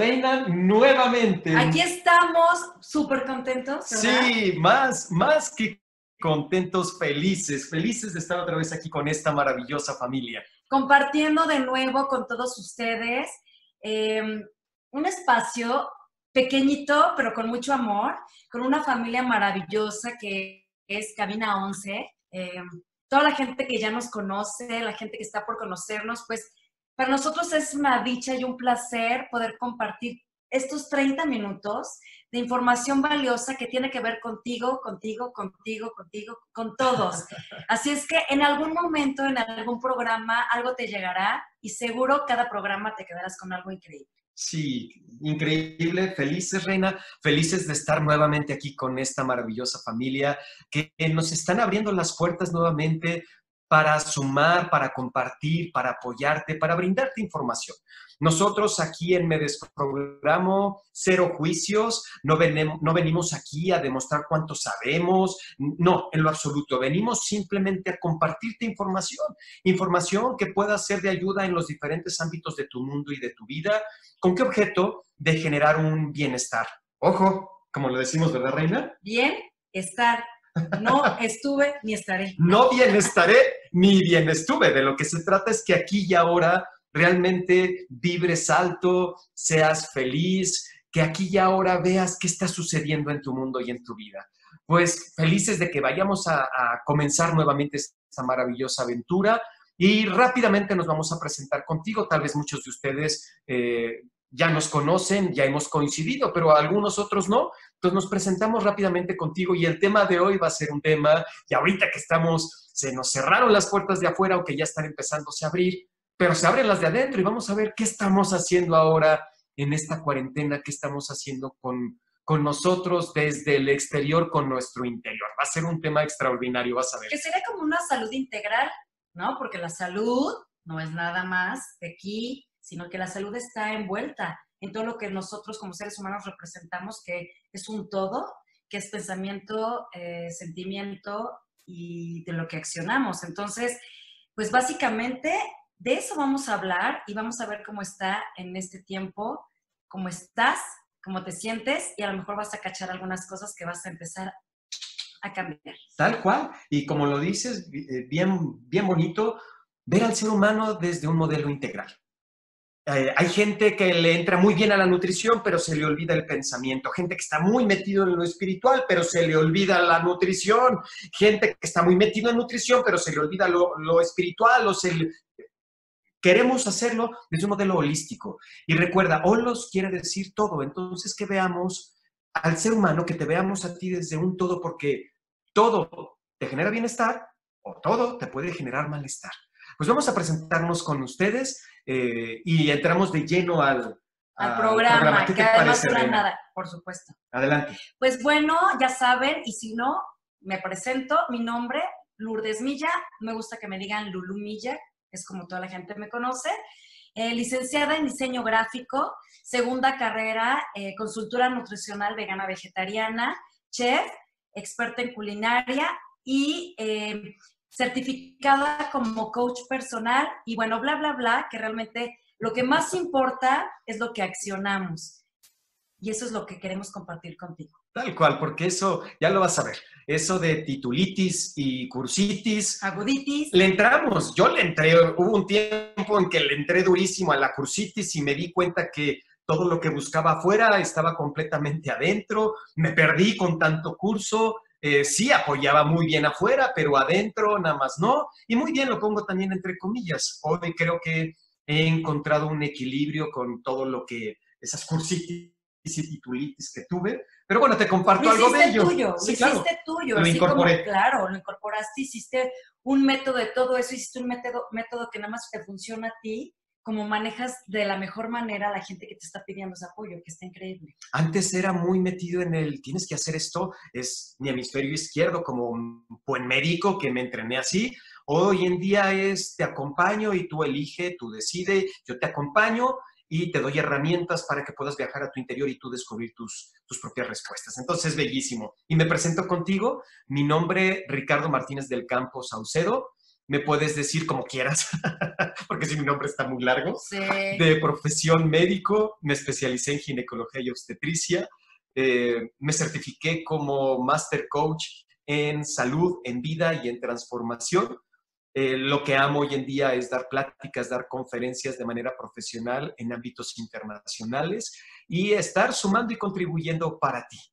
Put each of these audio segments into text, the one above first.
Reina, nuevamente. Aquí estamos, súper contentos, ¿verdad? Sí, más que contentos, felices de estar otra vez aquí con esta maravillosa familia. Compartiendo de nuevo con todos ustedes un espacio pequeñito, pero con mucho amor, con una familia maravillosa que es Cabina 11. Toda la gente que ya nos conoce, la gente que está por conocernos, pues para nosotros es una dicha y un placer poder compartir estos 30 minutos de información valiosa que tiene que ver contigo, con todos. Así es que en algún momento, en algún programa, algo te llegará y seguro cada programa te quedarás con algo increíble. Sí, increíble, felices, Reina, felices de estar nuevamente aquí con esta maravillosa familia que nos están abriendo las puertas nuevamente para sumar, para compartir, para apoyarte, para brindarte información. Nosotros aquí en Me Desprogramo, cero juicios, no venimos aquí a demostrar cuánto sabemos, no, en lo absoluto, venimos simplemente a compartirte información que pueda ser de ayuda en los diferentes ámbitos de tu mundo y de tu vida. ¿Con qué objeto? De generar un bienestar. Ojo, como lo decimos, ¿verdad, Reina? Bienestar. No estuve ni estaré. No bien estaré ni bien estuve. De lo que se trata es que aquí y ahora realmente vibres alto, seas feliz, que aquí y ahora veas qué está sucediendo en tu mundo y en tu vida. Pues felices de que vayamos a comenzar nuevamente esta maravillosa aventura. Y rápidamente nos vamos a presentar contigo. Tal vez muchos de ustedes ya nos conocen, ya hemos coincidido, pero algunos otros no. Entonces nos presentamos rápidamente contigo y el tema de hoy va a ser un tema, y ahorita que estamos, se nos cerraron las puertas de afuera, aunque ya están empezándose a abrir, pero se abren las de adentro y vamos a ver qué estamos haciendo ahora en esta cuarentena, qué estamos haciendo con nosotros desde el exterior, con nuestro interior. Va a ser un tema extraordinario, vas a ver. Que sería como una salud integral, ¿no? Porque la salud no es nada más de aquí, sino que la salud está envuelta en todo lo que nosotros como seres humanos representamos, que es un todo, que es pensamiento, sentimiento y de lo que accionamos. Entonces, pues básicamente de eso vamos a hablar y vamos a ver cómo está en este tiempo, cómo estás, cómo te sientes y a lo mejor vas a cachar algunas cosas que vas a empezar a cambiar. Tal cual. Y como lo dices, bien bonito, ver al ser humano desde un modelo integral. Hay gente que le entra muy bien a la nutrición, pero se le olvida el pensamiento. Gente que está muy metido en lo espiritual, pero se le olvida la nutrición. Gente que está muy metido en nutrición, pero se le olvida lo espiritual. Queremos hacerlo desde un modelo holístico. Y recuerda, holos quiere decir todo. Entonces, que veamos al ser humano, que te veamos a ti desde un todo, porque todo te genera bienestar o todo te puede generar malestar. Pues vamos a presentarnos con ustedes y entramos de lleno al programa. ¿Qué Que te además parece, dura Reina? nada, por supuesto. Adelante. Pues bueno, ya saben, y si no, me presento, mi nombre, Lourdes Milla, me gusta que me digan Lulu Milla, es como toda la gente me conoce. Licenciada en diseño gráfico, segunda carrera, consultora nutricional vegana vegetariana, chef, experta en culinaria y certificada como coach personal y bueno, bla, bla, bla, que realmente lo que más importa es lo que accionamos. Y eso es lo que queremos compartir contigo. Tal cual, porque eso ya lo vas a ver. Eso de titulitis y cursitis. Aguditis. Le entramos, yo le entré, hubo un tiempo en que le entré durísimo a la cursitis y me di cuenta que todo lo que buscaba afuera estaba completamente adentro. Me perdí con tanto curso. Sí apoyaba muy bien afuera, pero adentro nada más no. Y muy bien, lo pongo también entre comillas. Hoy creo que he encontrado un equilibrio con todo lo que esas cursitis y titulitis que tuve. Pero bueno, te comparto algo de ello. Tuyo, Sí, lo claro. hiciste tuyo, Lo así incorporé. como, claro, lo incorporaste, hiciste un método de todo eso, hiciste un método que nada más te funciona a ti, como manejas de la mejor manera a la gente que te está pidiendo ese apoyo, que está increíble. Antes era muy metido en el, tienes que hacer esto, es mi hemisferio izquierdo, como un buen médico que me entrené así. Hoy en día es, te acompaño y tú elige, tú decide, yo te acompaño y te doy herramientas para que puedas viajar a tu interior y tú descubrir tus propias respuestas. Entonces, bellísimo. Y me presento contigo, mi nombre Ricardo Martínez del Campo Saucedo. me puedes decir como quieras, porque si mi nombre está muy largo. Sí. De profesión médico, me especialicé en ginecología y obstetricia, me certifiqué como Master Coach en salud, en vida y en transformación. Lo que amo hoy en día es dar pláticas, dar conferencias de manera profesional en ámbitos internacionales y estar sumando y contribuyendo para ti.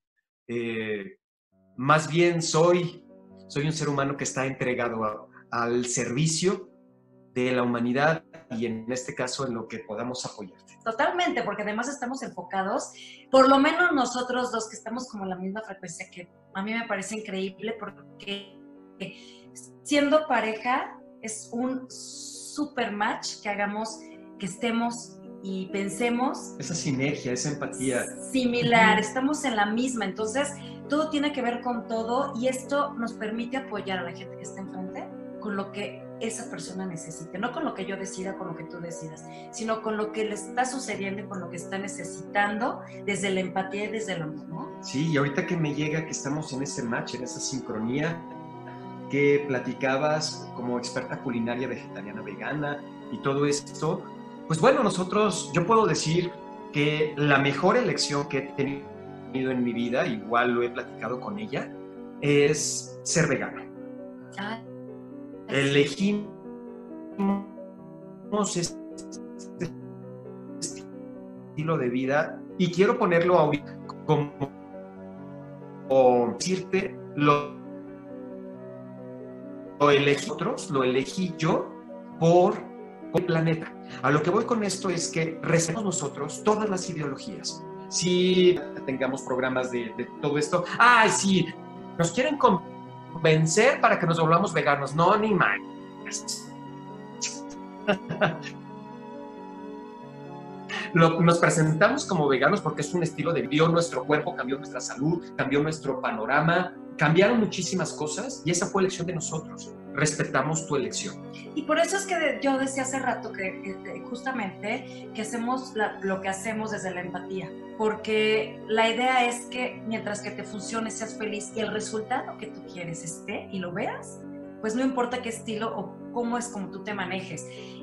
Más bien soy un ser humano que está entregado al servicio de la humanidad y en este caso en lo que podamos apoyarte. Totalmente, porque además estamos enfocados, por lo menos nosotros dos que estamos como en la misma frecuencia, que a mí me parece increíble porque siendo pareja es un super match que hagamos, que estemos y pensemos. Esa sinergia, esa empatía. Similar, estamos en la misma, entonces todo tiene que ver con todo y esto nos permite apoyar a la gente que está enfrente con lo que esa persona necesite, no con lo que yo decida, con lo que tú decidas, sino con lo que le está sucediendo y con lo que está necesitando desde la empatía y desde el amor, ¿no? Sí, y ahorita que me llega que estamos en ese match, en esa sincronía que platicabas como experta culinaria vegetariana vegana y todo esto, pues bueno, yo puedo decir que la mejor elección que he tenido en mi vida, igual lo he platicado con ella, es ser vegano. Ah, Elegimos este estilo de vida y quiero ponerlo ahorita como decirte, lo elegí otros, lo elegí yo por el planeta. A lo que voy con esto es que respetamos nosotros todas las ideologías. Si tengamos programas de todo esto, ¡ay, sí! Nos quieren convencer para que nos volvamos veganos. No, ni más. Nos presentamos como veganos porque es un estilo de vida. Nuestro cuerpo cambió, nuestra salud, cambió nuestro panorama, cambiaron muchísimas cosas y esa fue elección de nosotros. Respetamos tu elección. Y por eso es que yo decía hace rato que justamente que hacemos lo que hacemos desde la empatía, porque la idea es que mientras que te funcione, seas feliz y el resultado que tú quieres esté y lo veas, pues no importa qué estilo o cómo es como tú te manejes.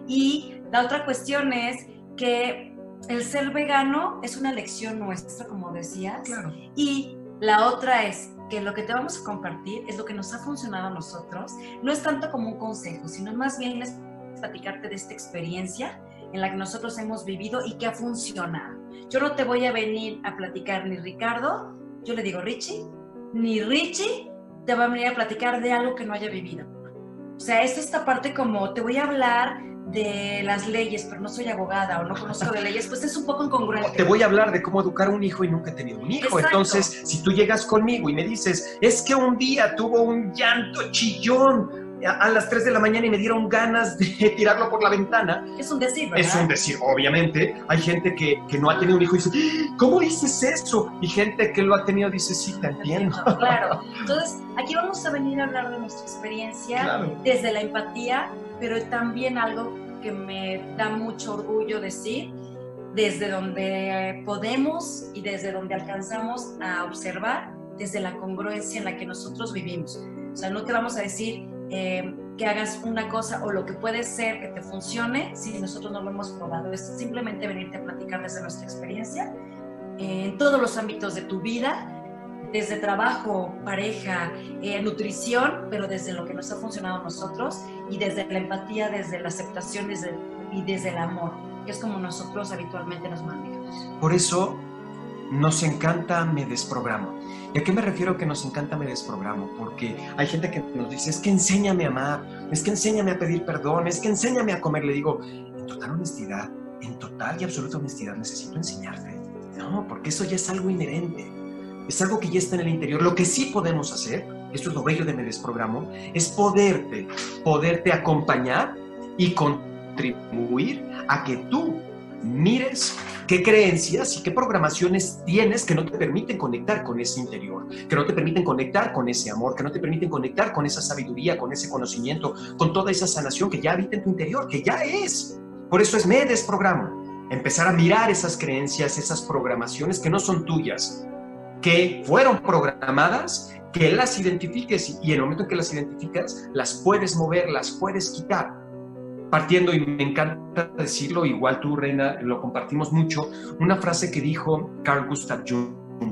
Y la otra cuestión es que el ser vegano es una elección nuestra, como decías, Claro. Y la otra es que lo que te vamos a compartir es lo que nos ha funcionado a nosotros. No es tanto como un consejo, sino más bien es platicarte de esta experiencia en la que nosotros hemos vivido y que ha funcionado. Yo no te voy a venir a platicar ni Ricardo, yo le digo Richie, ni Richie te va a venir a platicar de algo que no haya vivido. O sea, es esta parte como te voy a hablar de las leyes, pero no soy abogada o no conozco de leyes, pues es un poco incongruente. Te voy a hablar de cómo educar a un hijo y nunca he tenido un hijo. Exacto. Entonces, si tú llegas conmigo y me dices, es que un día tuvo un llanto chillón a las 3 de la mañana y me dieron ganas de tirarlo por la ventana. Es un decir, ¿verdad? Es un decir, obviamente. Hay gente que no ha tenido un hijo y dice, ¿cómo dices eso? Y gente que lo ha tenido dice, sí, te entiendo. Claro. Entonces, aquí vamos a venir a hablar de nuestra experiencia, Claro. Desde la empatía, pero también algo que me da mucho orgullo decir, desde donde podemos y desde donde alcanzamos a observar, desde la congruencia en la que nosotros vivimos. O sea, no te vamos a decir que hagas una cosa o lo que puede ser que te funcione si nosotros no lo hemos probado. Es simplemente venirte a platicar desde nuestra experiencia en todos los ámbitos de tu vida, desde trabajo, pareja, nutrición, pero desde lo que nos ha funcionado a nosotros y desde la empatía, desde la aceptación y desde el amor, que es como nosotros habitualmente nos manejamos. Por eso nos encanta Me Desprogramo. ¿Y a qué me refiero que nos encanta Me Desprogramo? Porque hay gente que nos dice, es que enséñame a amar, es que enséñame a pedir perdón, es que enséñame a comer. Le digo, en total honestidad, en total y absoluta honestidad, necesito enseñarte. No, porque eso ya es algo inherente. Es algo que ya está en el interior. Lo que sí podemos hacer, esto es lo bello de Me Desprogramo, es poderte acompañar y contribuir a que tú mires qué creencias y qué programaciones tienes que no te permiten conectar con ese interior, que no te permiten conectar con ese amor, que no te permiten conectar con esa sabiduría, con ese conocimiento, con toda esa sanación que ya habita en tu interior, que ya es. Por eso es Me Desprogramo. Empezar a mirar esas creencias, esas programaciones que no son tuyas, que fueron programadas, que las identifiques y en el momento en que las identificas, las puedes mover, las puedes quitar. Partiendo, y me encanta decirlo, igual tú, Reina, lo compartimos mucho, una frase que dijo Carl Gustav Jung.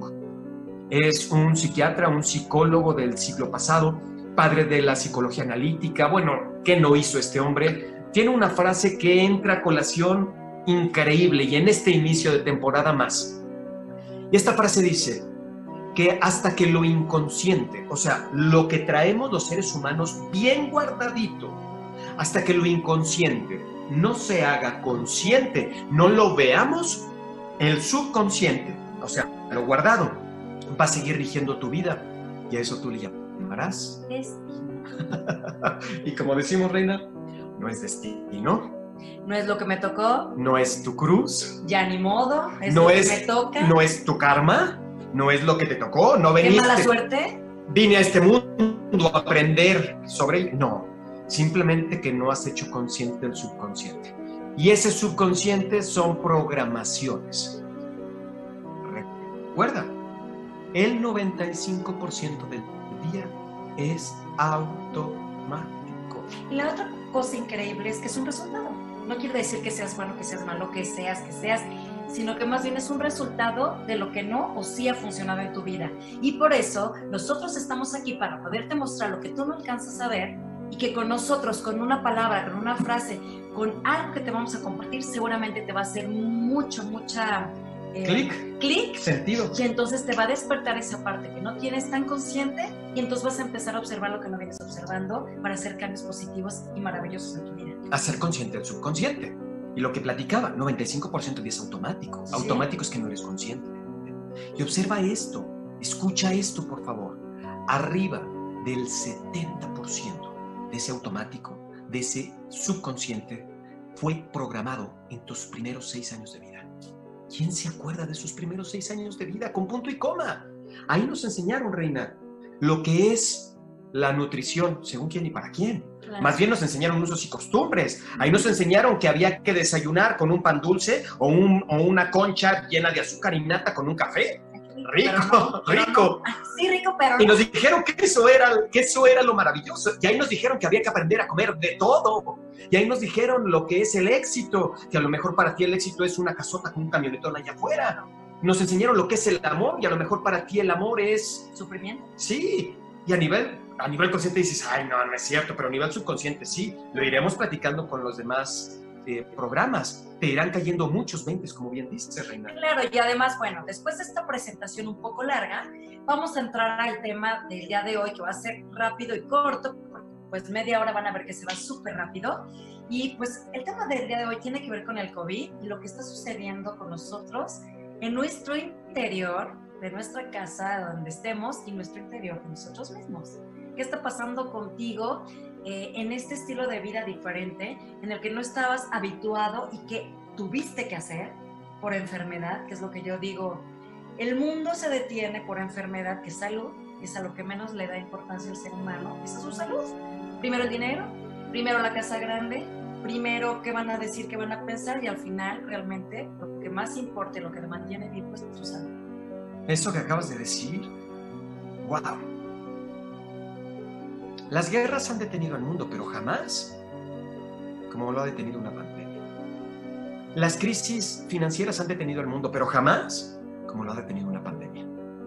Es un psiquiatra, un psicólogo del siglo pasado, padre de la psicología analítica. Bueno, ¿qué no hizo este hombre? Tiene una frase que entra a colación increíble y en este inicio de temporada más. Y esta frase dice que hasta que lo inconsciente, o sea, lo que traemos los seres humanos bien guardadito, hasta que lo inconsciente no se haga consciente, no lo veamos, el subconsciente, o sea, lo guardado, va a seguir rigiendo tu vida y a eso tú le llamarás Destino. Y como decimos, Reina, no es destino, No es lo que me tocó, no es tu cruz, ya ni modo, es no lo que es, me toca. no es tu karma, no es lo que te tocó, no ¿Qué veniste. mala suerte? Vine a este mundo a aprender sobre él. No, simplemente que no has hecho consciente el subconsciente. Y ese subconsciente son programaciones. Recuerda, el 95% del día es automático. Y la otra cosa increíble es que es un resultado. No quiere decir que seas bueno, que seas malo, que seas, sino que más bien es un resultado de lo que no o sí ha funcionado en tu vida. Y por eso nosotros estamos aquí para poderte mostrar lo que tú no alcanzas a ver y que con nosotros, con una palabra, con una frase, con algo que te vamos a compartir, seguramente te va a hacer mucha... clic, sentido. Y entonces te va a despertar esa parte que no tienes tan consciente y entonces vas a empezar a observar lo que no vienes observando para hacer cambios positivos y maravillosos en tu vida. Hacer consciente el subconsciente. Y lo que platicaba, 95% de es automático. Sí. Automático es que no eres consciente. Y observa esto, escucha esto, por favor. Arriba del 70% de ese automático, de ese subconsciente, fue programado en tus primeros 6 años de vida. ¿Quién se acuerda de sus primeros 6 años de vida? Con punto y coma. Ahí nos enseñaron, Reina, lo que es la nutrición, según quién y para quién. Claro. Más bien nos enseñaron usos y costumbres. Ahí nos enseñaron que había que desayunar con un pan dulce o una concha llena de azúcar y nata con un café. Rico, rico. Sí, rico, pero y nos dijeron que eso era lo maravilloso. Y ahí nos dijeron que había que aprender a comer de todo. Y ahí nos dijeron lo que es el éxito, que a lo mejor para ti el éxito es una casota con un camionetón allá afuera. Nos enseñaron lo que es el amor y a lo mejor para ti el amor es... sufrimiento. Sí, y a nivel consciente dices, ay, no es cierto, pero a nivel subconsciente sí. Lo iremos platicando con los demás programas. Te irán cayendo muchos 20, como bien dices, Reina. Claro, y además, bueno, después de esta presentación un poco larga, vamos a entrar al tema del día de hoy, que va a ser rápido y corto, pues media hora van a ver que se va súper rápido. Y pues el tema del día de hoy tiene que ver con el COVID y lo que está sucediendo con nosotros en nuestro interior, de nuestra casa, donde estemos, y nuestro interior de nosotros mismos. ¿Qué está pasando contigo en este estilo de vida diferente, en el que no estabas habituado y que tuviste que hacer por enfermedad, que es lo que yo digo? El mundo se detiene por enfermedad, que es salud, que es a lo que menos le da importancia al ser humano, esa es su salud. Primero el dinero, primero la casa grande, primero qué van a decir, qué van a pensar, y al final realmente lo que más importa, lo que te mantiene vivo es tu salud. Eso que acabas de decir, wow. Las guerras han detenido al mundo, pero jamás como lo ha detenido una pandemia. Las crisis financieras han detenido al mundo, pero jamás como lo ha detenido una pandemia.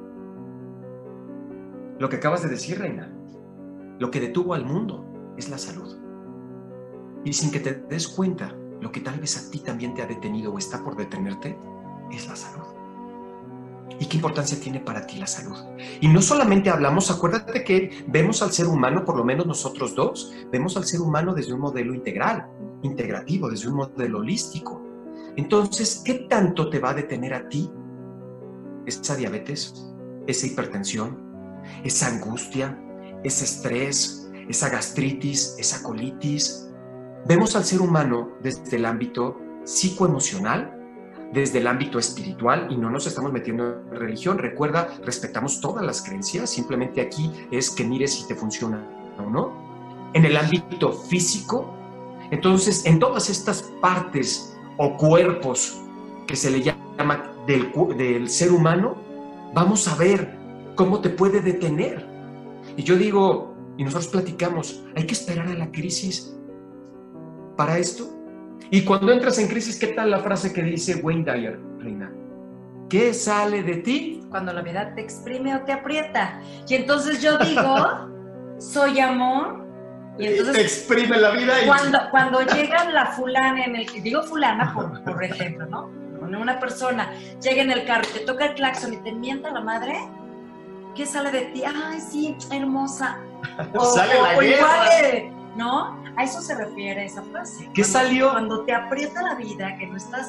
Lo que acabas de decir, Reina, lo que detuvo al mundo es la salud. Y sin que te des cuenta, lo que tal vez a ti también te ha detenido o está por detenerte es la salud. ¿Y qué importancia tiene para ti la salud? Y no solamente hablamos, acuérdate que vemos al ser humano, por lo menos nosotros dos, vemos al ser humano desde un modelo integral, integrativo, desde un modelo holístico. Entonces, ¿qué tanto te va a detener a ti esa diabetes, esa hipertensión, esa angustia, ese estrés, esa gastritis, esa colitis? Vemos al ser humano desde el ámbito psicoemocional, desde el ámbito espiritual, y no nos estamos metiendo en religión. Recuerda, respetamos todas las creencias, simplemente aquí es que mires si te funciona o no. En el ámbito físico, entonces, en todas estas partes o cuerpos que se le llama del ser humano, vamos a ver cómo te puede detener Y yo digo, y nosotros platicamos, hay que esperar a la crisis para esto. Y cuando entras en crisis, ¿qué tal la frase que dice Wayne Dyer, Reina? ¿Qué sale de ti? Cuando la vida te exprime o te aprieta. Y entonces yo digo, soy amor. Y entonces te exprime la vida. Cuando llega la fulana en el... Digo fulana por ejemplo, ¿no? Cuando una persona llega en el carro, te toca el claxon y te mienta la madre, ¿qué sale de ti? Ay, sí, hermosa. Sale la guerra. Igual, ¿no? A eso se refiere esa frase. ¿Qué salió? Cuando te aprieta la vida, que no estás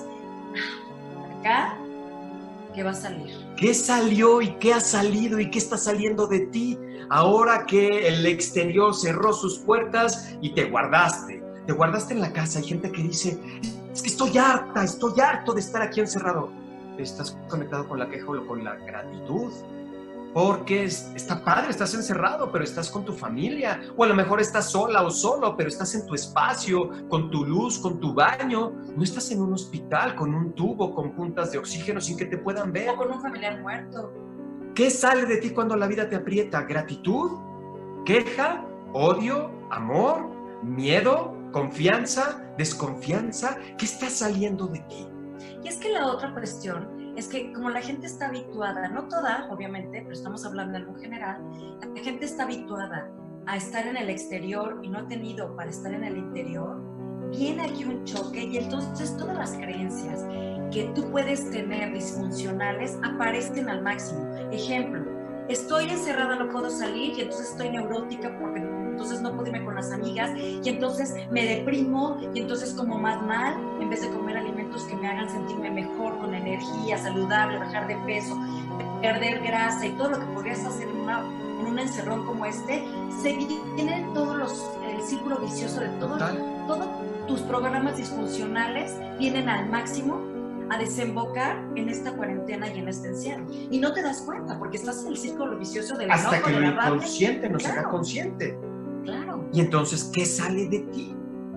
acá, ¿qué va a salir? ¿Qué salió y qué ha salido y qué está saliendo de ti? Ahora que el exterior cerró sus puertas y te guardaste en la casa. Hay gente que dice, es que estoy harto de estar aquí encerrado. ¿Estás conectado con la queja o con la gratitud? Porque está padre, estás encerrado, pero estás con tu familia. O a lo mejor estás sola o solo, pero estás en tu espacio, con tu luz, con tu baño. No estás en un hospital con un tubo, con puntas de oxígeno sin que te puedan ver. O con un familiar muerto. ¿Qué sale de ti cuando la vida te aprieta? ¿Gratitud? ¿Queja? ¿Odio? ¿Amor? ¿Miedo? ¿Confianza? ¿Desconfianza? ¿Qué está saliendo de ti? Y es que la otra cuestión es que como la gente está habituada, no toda, obviamente, pero estamos hablando en algo general, la gente está habituada a estar en el exterior y no ha tenido para estar en el interior, viene aquí un choque y entonces todas las creencias que tú puedes tener disfuncionales aparecen al máximo. Ejemplo, estoy encerrada, no puedo salir y entonces estoy neurótica porque entonces no puedo irme con las amigas y entonces me deprimo y entonces como más mal en vez de comer alimentos que me hagan sentirme mejor, con energía, saludable, bajar de peso, perder grasa y todo lo que podrías hacer en un encerrón como este, se viene el círculo vicioso de todos tus programas disfuncionales vienen al máximo a desembocar en esta cuarentena y en este encierro. Y no te das cuenta porque estás en el círculo vicioso del enojo, hasta que de lo la rabia. inconsciente nos haga consciente. Claro. Y entonces, ¿qué sale de ti?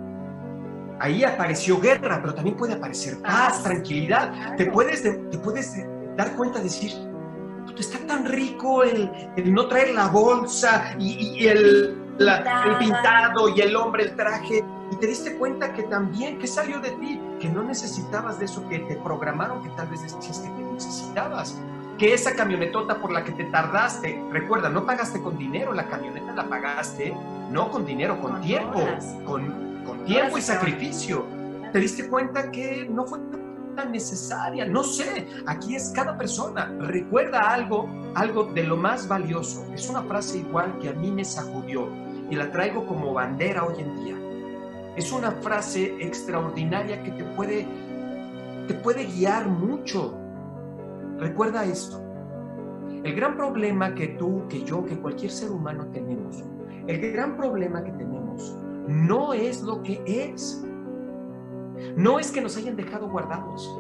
Ahí apareció guerra, pero también puede aparecer paz, tranquilidad. Claro. Te puedes dar cuenta de decir, está tan rico el no traer la bolsa y el pintado y el hombre, el traje. Y te diste cuenta que también, ¿qué salió de ti? Que no necesitabas de eso, que te programaron, que tal vez decías que te necesitabas. Que esa camionetota por la que te tardaste, recuerda, no pagaste con dinero, la camioneta la pagaste, no con dinero, con tiempo, con tiempo y sacrificio. Te diste cuenta que no fue tan necesaria, no sé, aquí es cada persona. Recuerda algo de lo más valioso. Es una frase igual que a mí me sacudió y la traigo como bandera hoy en día. Es una frase extraordinaria que te puede guiar mucho. Recuerda esto. El gran problema que tú, que yo, que cualquier ser humano tenemos, el gran problema que tenemos no es lo que es. No es que nos hayan dejado guardados.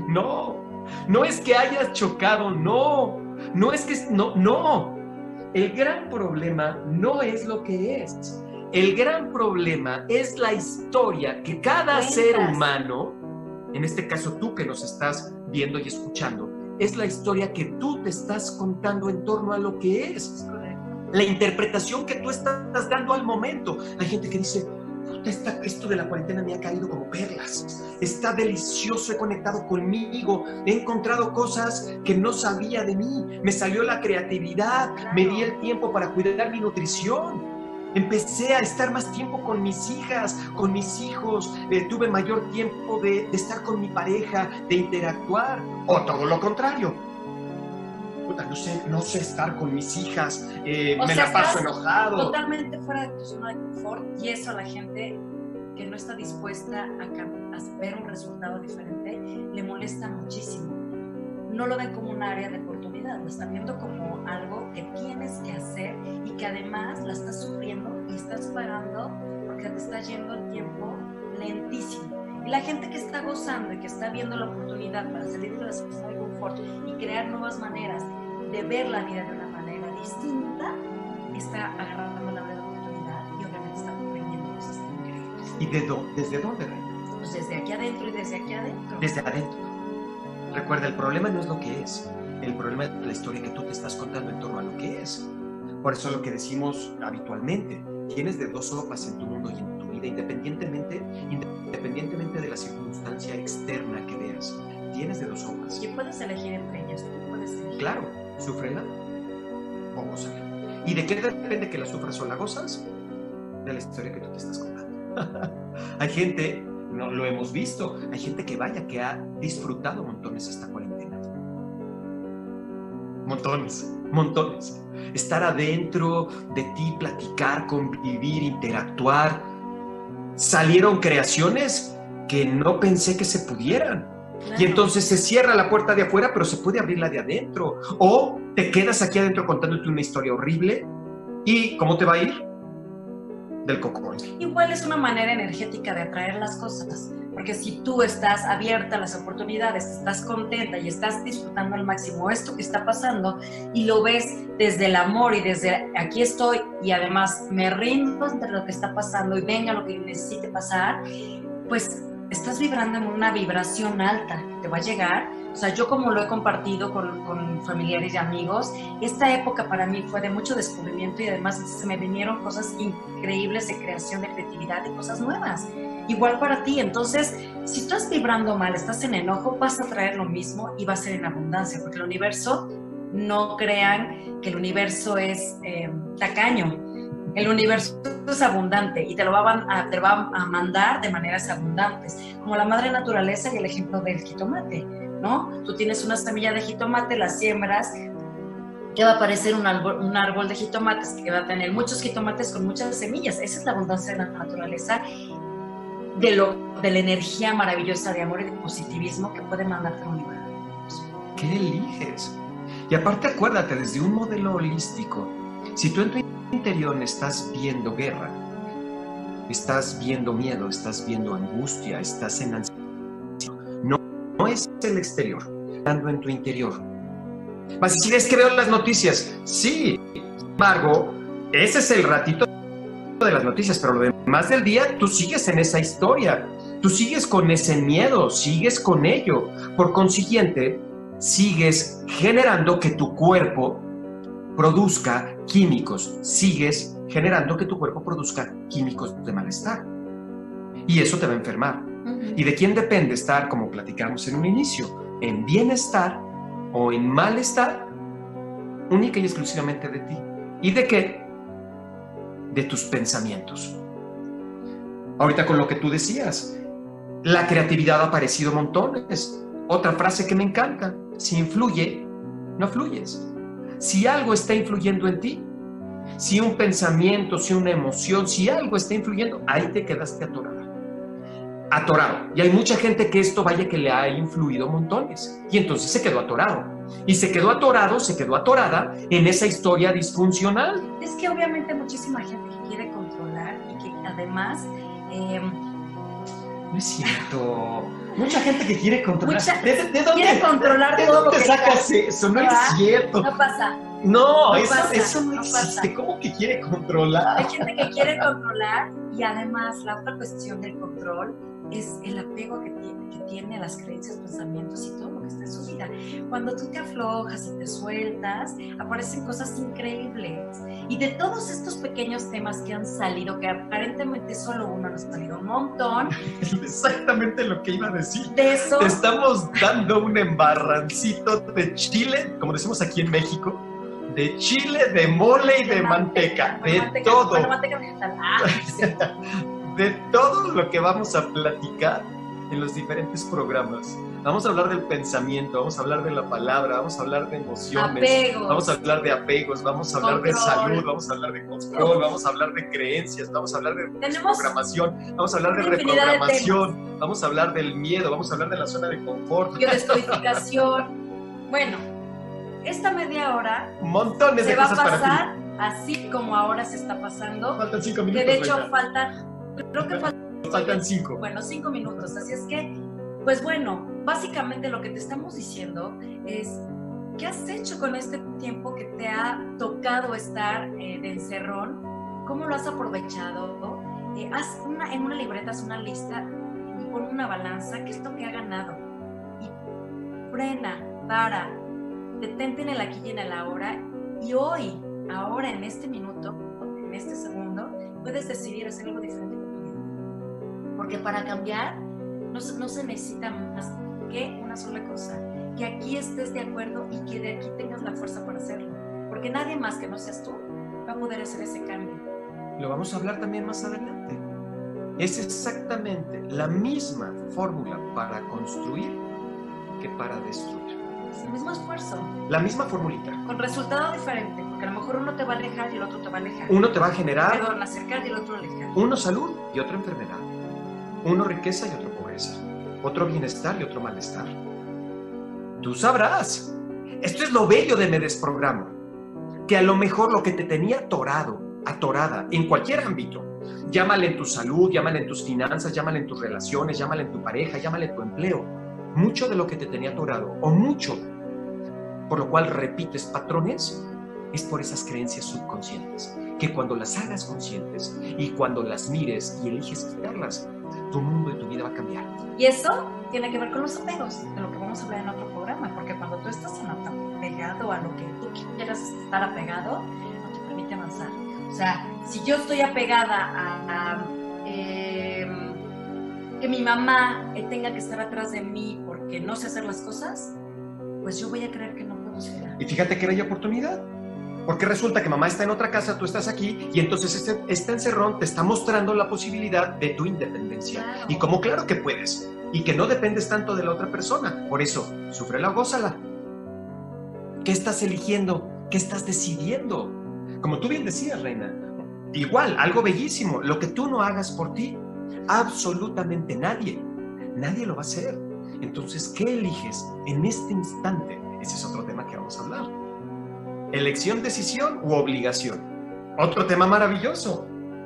No es que hayas chocado. No es que... No. El gran problema no es lo que es. El gran problema es la historia que cada ser humano, en este caso tú que nos estás viendo y escuchando, es la historia que tú te estás contando en torno a lo que es. La interpretación que tú estás dando al momento. Hay gente que dice, esto de la cuarentena me ha caído como perlas. Está delicioso, he conectado conmigo, he encontrado cosas que no sabía de mí. Me salió la creatividad, me di el tiempo para cuidar mi nutrición. Empecé a estar más tiempo con mis hijas, con mis hijos, tuve mayor tiempo de estar con mi pareja, de interactuar, o todo lo contrario. No sé estar con mis hijas, me la paso enojado. Totalmente fuera de tu zona de confort y eso a la gente que no está dispuesta a ver un resultado diferente le molesta muchísimo. No lo ven como un área de oportunidad, lo están viendo como algo que tienes que hacer y que además la estás sufriendo y estás pagando porque te está yendo el tiempo lentísimo. Y la gente que está gozando y que está viendo la oportunidad para salir de la zona de confort y crear nuevas maneras de ver la vida de una manera distinta, está agarrando la nueva oportunidad y obviamente está aprendiendo cosas increíbles. ¿Y desde dónde, Reina? Pues desde aquí adentro y desde aquí adentro. Desde adentro. Recuerda, el problema no es lo que es. El problema es la historia que tú te estás contando en torno a lo que es. Por eso lo que decimos habitualmente, tienes de dos sopas en tu mundo y en tu vida, independientemente de la circunstancia externa que veas. Tienes de dos sopas. Y puedes elegir entre ellas, tú puedes elegir. Claro, súfrela o gózala. ¿Y de qué depende que la sufras o la gozas? De la historia que tú te estás contando. Hay gente, no lo hemos visto, hay gente que que ha disfrutado montones esta cuarentena. Montones. Estar adentro de ti, platicar, convivir, interactuar. Salieron creaciones que no pensé que se pudieran. Claro. Y entonces se cierra la puerta de afuera, pero se puede abrir la de adentro. O te quedas aquí adentro contándote una historia horrible. ¿Y cómo te va a ir? Del cocón. Igual es una manera energética de atraer las cosas. Porque si tú estás abierta a las oportunidades, estás contenta y estás disfrutando al máximo esto que está pasando y lo ves desde el amor y desde aquí estoy y además me rindo ante lo que está pasando y venga lo que necesite pasar, pues estás vibrando en una vibración alta, te va a llegar. O sea, yo como lo he compartido con familiares y amigos, esta época para mí fue de mucho descubrimiento y además se me vinieron cosas increíbles de creación, de creatividad, de cosas nuevas. Igual para ti. Entonces, si tú estás vibrando mal, estás en enojo, vas a traer lo mismo y va a ser en abundancia, porque el universo, no crean que el universo es tacaño. El universo es abundante y te lo va a mandar de maneras abundantes, como la madre naturaleza y el ejemplo del jitomate, ¿no? Tú tienes una semilla de jitomate, la siembras, que va a aparecer un árbol de jitomates que va a tener muchos jitomates con muchas semillas. Esa es la abundancia de la naturaleza, de la energía maravillosa de amor y de positivismo que puede mandarte al universo. ¿Qué eliges? Y aparte acuérdate, desde un modelo holístico, si tú en tu interior estás viendo guerra, estás viendo miedo, estás viendo angustia, estás en ansiedad, no es el exterior, estando en tu interior. Vas a decir, es que veo las noticias. Sí, sin embargo, ese es el ratito de las noticias, pero lo demás del día tú sigues en esa historia, tú sigues con ese miedo, sigues con ello. Por consiguiente, sigues generando que tu cuerpo produzca químicos, sigues generando que tu cuerpo produzca químicos de malestar. Y eso te va a enfermar. Uh-huh. ¿Y de quién depende estar, como platicamos en un inicio, en bienestar o en malestar? Única y exclusivamente de ti. ¿Y de qué? De tus pensamientos. Ahorita con lo que tú decías, la creatividad ha aparecido montones. Otra frase que me encanta: si influye, no fluyes. Si algo está influyendo en ti, si un pensamiento, si una emoción, si algo está influyendo, ahí te quedaste atorado. Y hay mucha gente que esto vaya que le ha influido montones. Y entonces se quedó atorado. Y se quedó atorado, se quedó atorada en esa historia disfuncional. Es que obviamente muchísima gente que quiere controlar y que además... No es cierto. Mucha gente que quiere controlar. ¿De dónde, quiere controlar ¿de todo dónde lo que sacas eso? No es cierto. No pasa. No, eso no existe. Pasa. ¿Cómo que quiere controlar? Hay gente que quiere controlar y además la otra cuestión del control es el apego que tiene a las creencias, pensamientos y todo lo que está en su vida. Cuando tú te aflojas y te sueltas, aparecen cosas increíbles. Y de todos estos pequeños temas que han salido, que aparentemente solo uno nos ha salido un montón. Es exactamente lo que iba a decir. De eso. Te estamos dando un embarrancito de chile, como decimos aquí en México, de chile, de mole y de manteca. De todo. Bueno, manteca vegetal. Sí. De todo lo que vamos a platicar en los diferentes programas. Vamos a hablar del pensamiento, vamos a hablar de la palabra, vamos a hablar de emociones, apegos, vamos a hablar de apegos, vamos a hablar de salud, vamos a hablar de control, vamos a hablar de creencias, vamos a hablar de programación, vamos a hablar de reprogramación, vamos a hablar del miedo, vamos a hablar de la zona de confort. Descodificación. Bueno, esta media hora montones de cosas para ti. Se va a pasar así como ahora se está pasando. Faltan 5 minutos. Que de hecho creo que faltan 5. Bueno, 5 minutos. Así es que, pues bueno, básicamente lo que te estamos diciendo es, ¿qué has hecho con este tiempo que te ha tocado estar de encerrón? ¿Cómo lo has aprovechado? Haz en una libreta, haz una lista y pon una balanza, ¿qué es lo que ha ganado? Y frena, para, detente en el aquí y en el ahora y hoy ahora en este minuto, en este segundo, puedes decidir hacer algo diferente con tu vida. Porque para cambiar no se necesita más que una sola cosa, que aquí estés de acuerdo y que de aquí tengas la fuerza para hacerlo. Porque nadie más que no seas tú va a poder hacer ese cambio. Lo vamos a hablar también más adelante. Es exactamente la misma fórmula para construir que para destruir. Es el mismo esfuerzo. La misma formulita. Con resultado diferente, porque a lo mejor uno te va a alejar y el otro te va a alejar. Uno te va a generar... Perdón, acercar y el otro alejar. Uno salud y otro enfermedad. Uno riqueza y otro pobreza. Otro bienestar y otro malestar. Tú sabrás. Esto es lo bello de Me Desprogramo. Que a lo mejor lo que te tenía atorado, atorada, en cualquier ámbito, llámale en tu salud, llámale en tus finanzas, llámale en tus relaciones, llámale en tu pareja, llámale en tu empleo, mucho de lo que te tenía atorado, o mucho por lo cual repites patrones, es por esas creencias subconscientes, que cuando las hagas conscientes y cuando las mires y eliges quitarlas, tu mundo y tu vida va a cambiar. Y eso tiene que ver con los apegos, de lo que vamos a hablar en otro programa, porque cuando tú estás apegado a lo que tú quieras estar apegado, no te permite avanzar. O sea, si yo estoy apegada a que mi mamá tenga que estar atrás de mí porque no sé hacer las cosas, pues yo voy a creer que no puedo ser. Y fíjate que no hay oportunidad. Porque resulta que mamá está en otra casa, tú estás aquí, y entonces este encerrón te está mostrando la posibilidad de tu independencia. Claro. Y como claro que puedes, y que no dependes tanto de la otra persona. Por eso, súfrela o gózala. ¿Qué estás eligiendo? ¿Qué estás decidiendo? Como tú bien decías, Reina, igual, algo bellísimo, lo que tú no hagas por ti, absolutamente nadie lo va a hacer. Entonces, ¿qué eliges en este instante? Ese es otro tema que vamos a hablar. Elección, decisión u obligación. Otro tema maravilloso.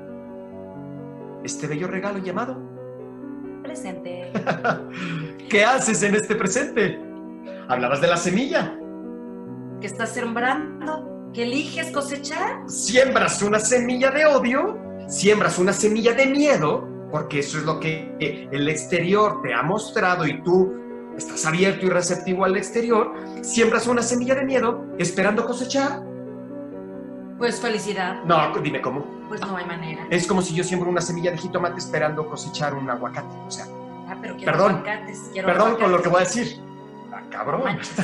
Este bello regalo llamado Presente. ¿Qué haces en este presente? Hablabas de la semilla. ¿Qué estás sembrando? ¿Qué eliges cosechar? Siembras una semilla de odio, siembras una semilla de miedo, porque eso es lo que el exterior te ha mostrado y tú estás abierto y receptivo al exterior. Siembras una semilla de miedo esperando cosechar. Pues felicidad. No, dime cómo. Pues no hay manera. Es como si yo siembro una semilla de jitomate esperando cosechar un aguacate. O sea, Pero quiero perdón, aguacates, quiero perdón aguacates. con lo que voy a decir. Ah, cabrón. No manches.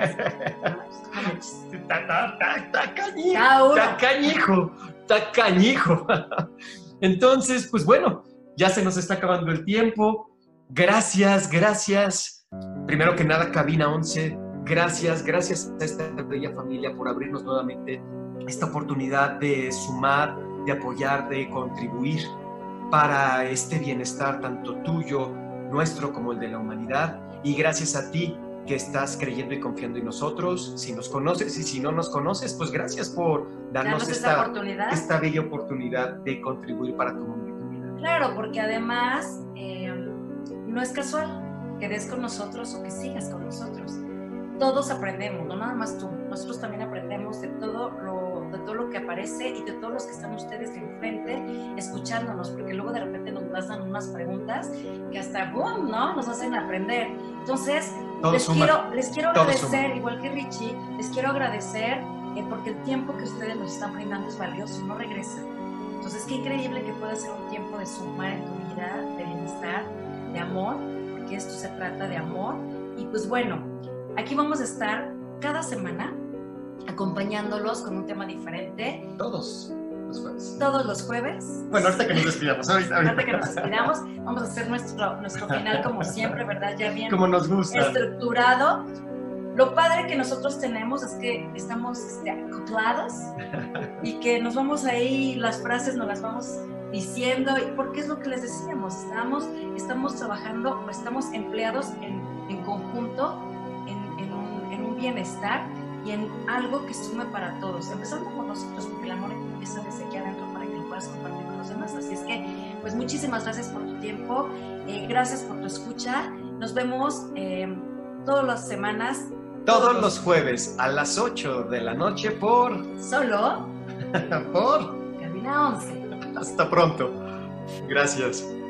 No manches. Está Cada uno. canijo. Entonces, pues bueno, ya se nos está acabando el tiempo. Gracias. Primero que nada, Cabina 11, gracias a esta bella familia por abrirnos nuevamente esta oportunidad de sumar, de apoyar, de contribuir para este bienestar tanto tuyo, nuestro, como el de la humanidad. Y gracias a ti que estás creyendo y confiando en nosotros. Si nos conoces y si no nos conoces, pues gracias por darnos esta bella oportunidad de contribuir para tu mundo y tu vida. Claro, porque además no es casual que des con nosotros o que sigas con nosotros. Todos aprendemos, no nada más tú. Nosotros también aprendemos de todo lo que aparece y de todos los que están ustedes enfrente escuchándonos, porque luego de repente nos pasan unas preguntas que hasta ¡boom!, ¿no? Nos hacen aprender. Entonces, les quiero agradecer, igual que Richie, les quiero agradecer porque el tiempo que ustedes nos están brindando es valioso, no regresa. Entonces, qué increíble que pueda ser un tiempo de sumar en tu vida, de bienestar, de amor, porque esto se trata de amor. Y pues bueno, aquí vamos a estar cada semana acompañándolos con un tema diferente. Todos los jueves. Todos los jueves. Bueno, ahorita que nos despidamos. Ahorita que nos despidamos, vamos a hacer nuestro final como siempre, ¿verdad? Ya bien como nos gusta. Estructurado. Lo padre que nosotros tenemos es que estamos acoplados y que nos vamos ahí, las frases nos las vamos diciendo, porque es lo que les decíamos, estamos trabajando, estamos empleados en conjunto, en un bienestar y en algo que sume para todos, empezando con nosotros, porque el amor empieza desde aquí adentro para que lo puedas compartir con los demás. Así es que, pues muchísimas gracias por tu tiempo, gracias por tu escucha, nos vemos todas las semanas. Todos los jueves a las 8 de la noche por Cabina 11. Hasta pronto. Gracias.